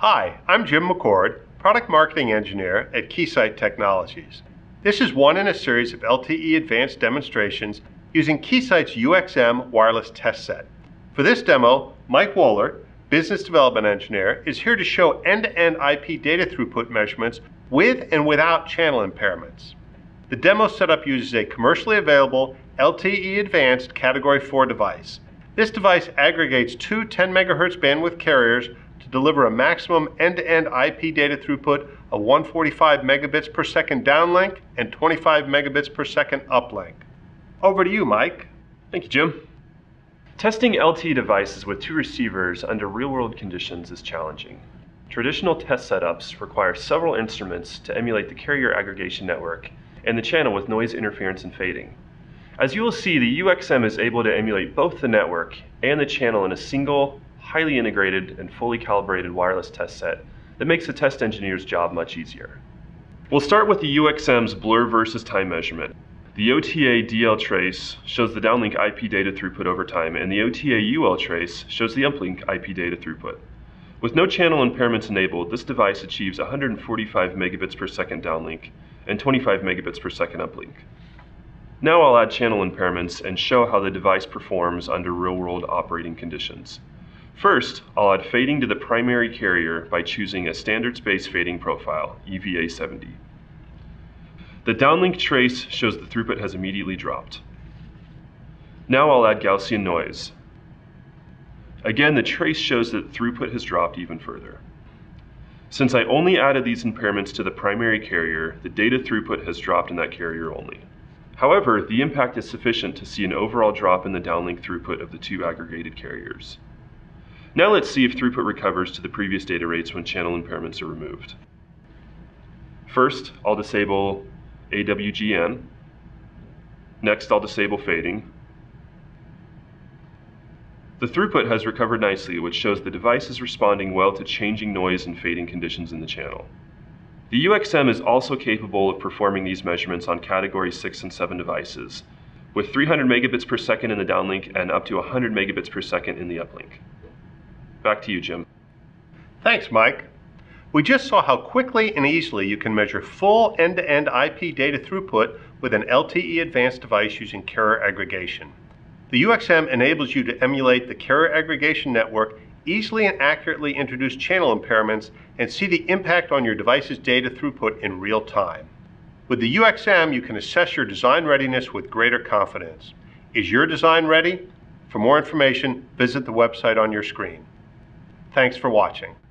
Hi, I'm Jim McCord, Product Marketing Engineer at Keysight Technologies. This is one in a series of LTE advanced demonstrations using Keysight's UXM wireless test set. For this demo, Mike Wohler, Business Development Engineer, is here to show end-to-end IP data throughput measurements with and without channel impairments. The demo setup uses a commercially available LTE Advanced Category 4 device. This device aggregates two 10 MHz bandwidth carriers to deliver a maximum end-to-end IP data throughput of 145 megabits per second downlink and 25 megabits per second uplink. Over to you, Mike. Thank you, Jim. Testing LTE devices with two receivers under real-world conditions is challenging. Traditional test setups require several instruments to emulate the carrier aggregation network and the channel with noise interference and fading. As you will see, the UXM is able to emulate both the network and the channel in a single, highly integrated and fully calibrated wireless test set that makes the test engineer's job much easier. We'll start with the UXM's blur versus time measurement. The OTA DL trace shows the downlink IP data throughput over time, and the OTA UL trace shows the uplink IP data throughput. With no channel impairments enabled, this device achieves 145 megabits per second downlink and 25 megabits per second uplink. Now I'll add channel impairments and show how the device performs under real-world operating conditions. First, I'll add fading to the primary carrier by choosing a standard space fading profile, EVA 70. The downlink trace shows the throughput has immediately dropped. Now I'll add Gaussian noise. Again, the trace shows that throughput has dropped even further. Since I only added these impairments to the primary carrier, the data throughput has dropped in that carrier only. However, the impact is sufficient to see an overall drop in the downlink throughput of the two aggregated carriers. Now let's see if throughput recovers to the previous data rates when channel impairments are removed. First, I'll disable AWGN. Next, I'll disable fading. The throughput has recovered nicely, which shows the device is responding well to changing noise and fading conditions in the channel. The UXM is also capable of performing these measurements on Category 6 and 7 devices, with 300 megabits per second in the downlink and up to 100 megabits per second in the uplink. Back to you, Jim. Thanks, Mike. We just saw how quickly and easily you can measure full end-to-end IP data throughput with an LTE advanced device using carrier aggregation. The UXM enables you to emulate the carrier aggregation network, easily and accurately introduce channel impairments, and see the impact on your device's data throughput in real time. With the UXM, you can assess your design readiness with greater confidence. Is your design ready? For more information, visit the website on your screen. Thanks for watching.